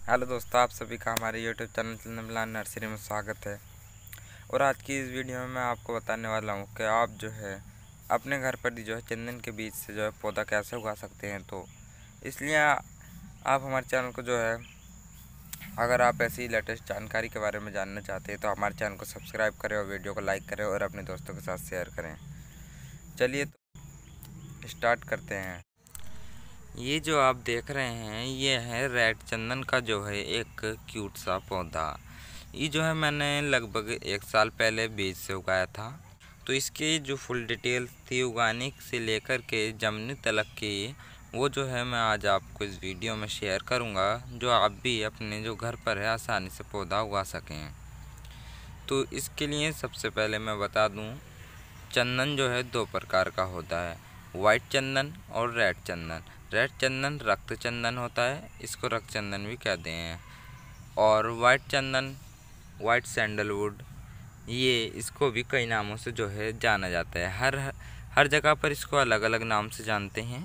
Hello दोस्तों, आप सभी का हमारे यूट्यूब चैनल चंदनलाल नर्सरी में स्वागत है। और आज की इस वीडियो में मैं आपको बताने वाला हूँ कि आप जो है अपने घर पर जो है चंदन के बीज से जो है पौधा कैसे उगा सकते हैं। तो इसलिए आप हमारे चैनल को जो है, अगर आप ऐसी लेटेस्ट जानकारी के बारे में जानना चाहते हैं तो हमारे चैनल को सब्सक्राइब करें और वीडियो को लाइक करें और अपने दोस्तों के साथ शेयर करें। चलिए तो स्टार्ट करते हैं। ये जो आप देख रहे हैं ये है रेड चंदन का जो है एक क्यूट सा पौधा। ये जो है मैंने लगभग 1 साल पहले बीज से उगाया था। तो इसकी जो फुल डिटेल थी उगाने से लेकर के जमने तक की, वो जो है मैं आज आपको इस वीडियो में शेयर करूंगा, जो आप भी अपने जो घर पर है आसानी से पौधा उगा सकें। तो इसके लिए सबसे पहले मैं बता दूं, चंदन जो है 2 प्रकार का होता है, वाइट चंदन और रेड चंदन। रेड चंदन रक्त चंदन होता है, इसको रक्त चंदन भी कहते हैं। और वाइट चंदन, वाइट सैंडलवुड, ये इसको भी कई नामों से जो है जाना जाता है। हर जगह पर इसको अलग अलग नाम से जानते हैं।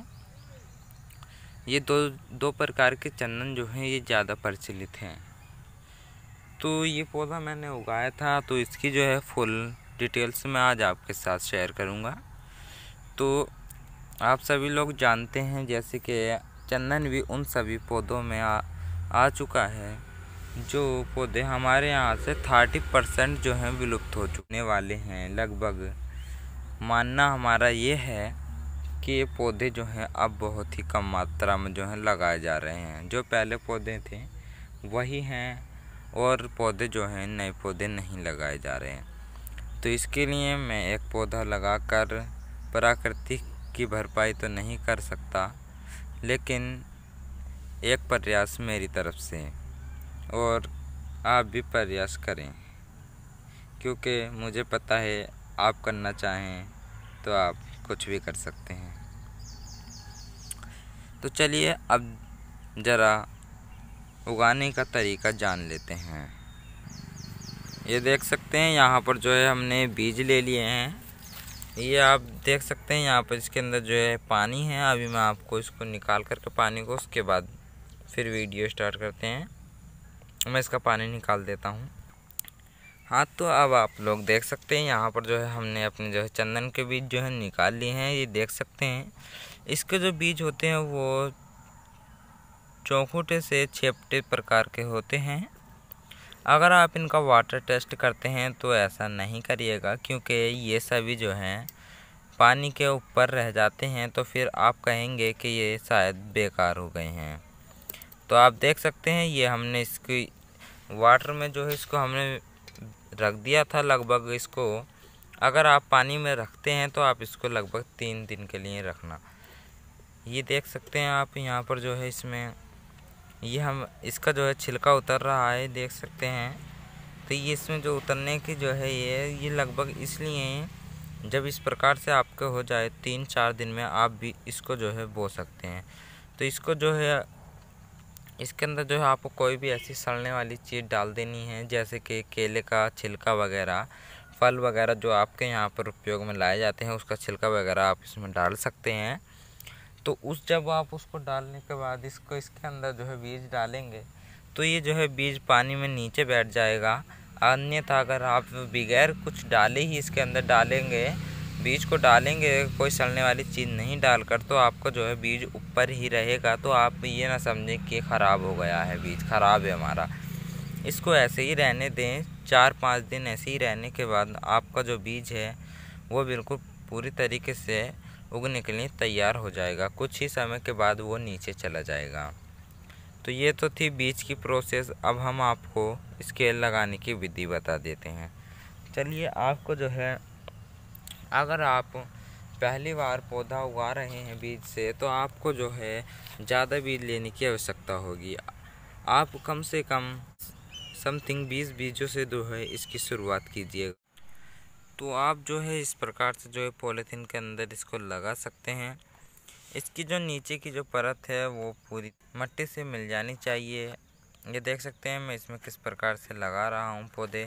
ये दो प्रकार के चंदन जो हैं ये ज़्यादा प्रचलित हैं। तो ये पौधा मैंने उगाया था, तो इसकी जो है फुल डिटेल्स मैं आज आपके साथ शेयर करूँगा। तो आप सभी लोग जानते हैं जैसे कि चंदन भी उन सभी पौधों में आ चुका है जो पौधे हमारे यहाँ से 30% जो हैं विलुप्त हो चुकने वाले हैं। लगभग मानना हमारा ये है कि ये पौधे जो हैं अब बहुत ही कम मात्रा में जो हैं लगाए जा रहे हैं। जो पहले पौधे थे वही हैं और पौधे जो हैं नए पौधे नहीं लगाए जा रहे हैं। तो इसके लिए मैं एक पौधा लगाकर प्राकृतिक की भरपाई तो नहीं कर सकता, लेकिन एक प्रयास मेरी तरफ से, और आप भी प्रयास करें, क्योंकि मुझे पता है आप करना चाहें तो आप कुछ भी कर सकते हैं। तो चलिए अब ज़रा उगाने का तरीका जान लेते हैं। ये देख सकते हैं यहाँ पर जो है हमने बीज ले लिए हैं। ये आप देख सकते हैं यहाँ पर इसके अंदर जो है पानी है। अभी मैं आपको इसको निकाल करके पानी को, उसके बाद फिर वीडियो स्टार्ट करते हैं। मैं इसका पानी निकाल देता हूँ। हाँ, तो अब आप लोग देख सकते हैं यहाँ पर जो है हमने अपने जो है चंदन के बीज जो है निकाल लिए हैं। ये देख सकते हैं इसके जो बीज होते हैं वो चौखुटे से छेपटे प्रकार के होते हैं। अगर आप इनका वाटर टेस्ट करते हैं तो ऐसा नहीं करिएगा, क्योंकि ये सभी जो हैं पानी के ऊपर रह जाते हैं, तो फिर आप कहेंगे कि ये शायद बेकार हो गए हैं। तो आप देख सकते हैं ये हमने इसकी वाटर में जो है इसको हमने रख दिया था। लगभग इसको अगर आप पानी में रखते हैं तो आप इसको लगभग 3 दिन के लिए रखना। ये देख सकते हैं आप यहाँ पर जो है इसमें ये हम इसका जो है छिलका उतर रहा है, देख सकते हैं। तो ये इसमें जो उतरने की जो है ये लगभग इसलिए, जब इस प्रकार से आपके हो जाए 3-4 दिन में आप भी इसको जो है बो सकते हैं। तो इसको जो है इसके अंदर जो है आपको कोई भी ऐसी सड़ने वाली चीज़ डाल देनी है, जैसे कि केले का छिलका वगैरह, फल वगैरह जो आपके यहाँ पर उपयोग में लाए जाते हैं उसका छिलका वगैरह आप इसमें डाल सकते हैं। तो जब आप उसको डालने के बाद इसको इसके अंदर जो है बीज डालेंगे तो ये जो है बीज पानी में नीचे बैठ जाएगा। अन्यथा अगर आप बगैर कुछ डाले ही इसके अंदर डालेंगे, बीज को डालेंगे कोई सड़ने वाली चीज़ नहीं डालकर, तो आपका जो है बीज ऊपर ही रहेगा। तो आप ये ना समझें कि ख़राब हो गया है, बीज ख़राब है हमारा। इसको ऐसे ही रहने दें, 4-5 दिन ऐसे ही रहने के बाद आपका जो बीज है वो बिल्कुल पूरी तरीके से उगने के लिए तैयार हो जाएगा। कुछ ही समय के बाद वो नीचे चला जाएगा। तो ये तो थी बीज की प्रोसेस। अब हम आपको स्केल लगाने की विधि बता देते हैं। चलिए, आपको जो है अगर आप पहली बार पौधा उगा रहे हैं बीज से, तो आपको जो है ज़्यादा बीज लेने की आवश्यकता होगी। आप कम से कम समथिंग 20 बीजों से जो है इसकी शुरुआत कीजिएगा। तो आप जो है इस प्रकार से जो है पॉलीथीन के अंदर इसको लगा सकते हैं। इसकी जो नीचे की जो परत है वो पूरी मिट्टी से मिल जानी चाहिए। ये देख सकते हैं मैं इसमें किस प्रकार से लगा रहा हूँ पौधे।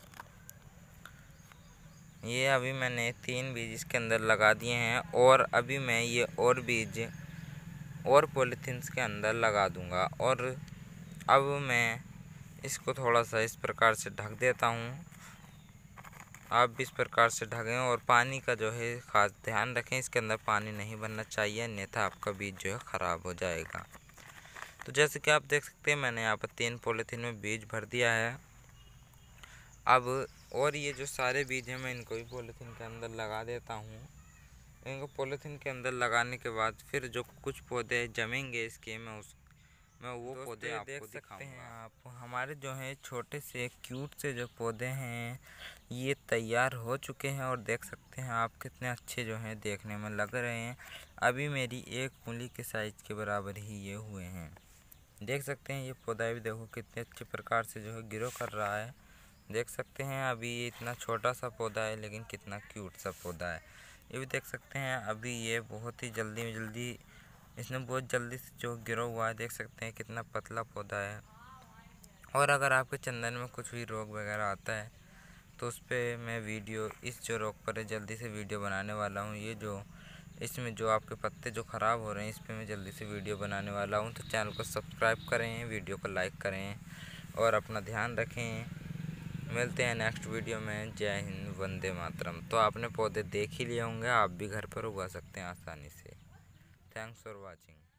ये अभी मैंने 3 बीज इसके अंदर लगा दिए हैं, और अभी मैं ये और बीज और पॉलीथीन्स के अंदर लगा दूंगा। और अब मैं इसको थोड़ा सा इस प्रकार से ढक देता हूँ। आप भी इस प्रकार से ढकें और पानी का जो है खास ध्यान रखें, इसके अंदर पानी नहीं भरना चाहिए, अन्यथा आपका बीज जो है ख़राब हो जाएगा। तो जैसे कि आप देख सकते हैं मैंने यहाँ पर 3 पॉलीथीन में बीज भर दिया है। अब और ये जो सारे बीज हैं मैं इनको भी पॉलीथीन के अंदर लगा देता हूँ। इनको पॉलीथीन के अंदर लगाने के बाद फिर जो कुछ पौधे जमेंगे इसके मैं वो पौधे आपको दिखाऊंगा। आप हमारे जो है छोटे से क्यूट से जो पौधे हैं ये तैयार हो चुके हैं और देख सकते हैं आप कितने अच्छे जो हैं देखने में लग रहे हैं। अभी मेरी एक उंगली के साइज़ के बराबर ही ये हुए हैं। देख सकते हैं ये पौधा भी देखो कितने अच्छे प्रकार से जो है ग्रो कर रहा है। देख सकते हैं अभी ये इतना छोटा सा पौधा है लेकिन कितना क्यूट सा पौधा है। ये भी देख सकते हैं अभी ये बहुत ही जल्दी इसने बहुत जल्दी से जो ग्रो हुआ है। देख सकते हैं कितना पतला पौधा है। और अगर आपके चंदन में कुछ भी रोग वगैरह आता है तो उस पर मैं वीडियो इस जो रोग पर है जल्दी से वीडियो बनाने वाला हूँ। ये जो इसमें जो आपके पत्ते जो ख़राब हो रहे हैं इस पर मैं जल्दी से वीडियो बनाने वाला हूँ। तो चैनल को सब्सक्राइब करें, वीडियो को लाइक करें और अपना ध्यान रखें। मिलते हैं नेक्स्ट वीडियो में। जय हिंद, वंदे मातरम। तो आपने पौधे देख ही लिए होंगे, आप भी घर पर उगा सकते हैं आसानी से। Thanks for watching.